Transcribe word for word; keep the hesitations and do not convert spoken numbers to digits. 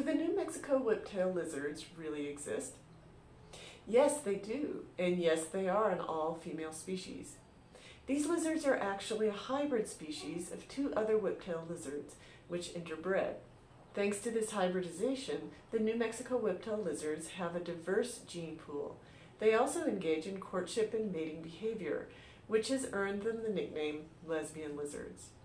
the New Mexico Whiptail Lizards really exist? Yes, they do, and yes, they are an all-female species. These lizards are actually a hybrid species of two other whiptail lizards, which interbred. Thanks to this hybridization, the New Mexico Whiptail Lizards have a diverse gene pool. They also engage in courtship and mating behavior, which has earned them the nickname lesbian lizards.